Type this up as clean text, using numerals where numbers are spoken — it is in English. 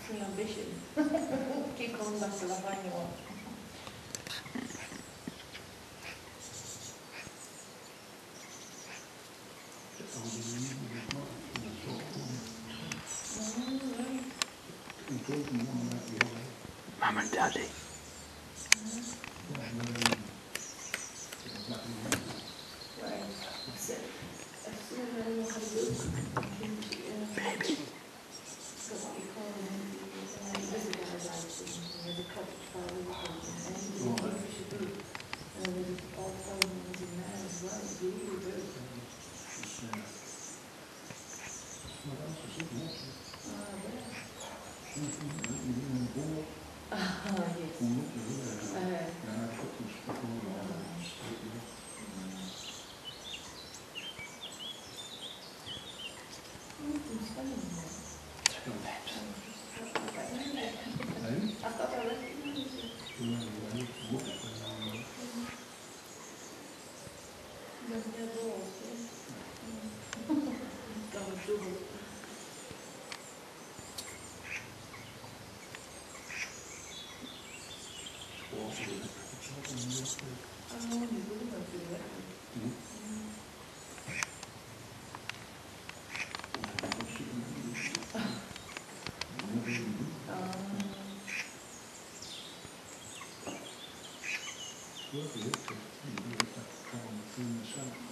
That's my ambition. Keep coming back to the final one. Mum and Daddy. Right. So, as soon as I know how to look, I can Baby. so what you call them, visitor license, and there's a cottage fire and there's a Kingfisher group, and there's all four ones in there as well. It's really good. I thought I recognized you. They're balls, yeah. Double trouble. Work with it, you know, it's like trying to clean the sun.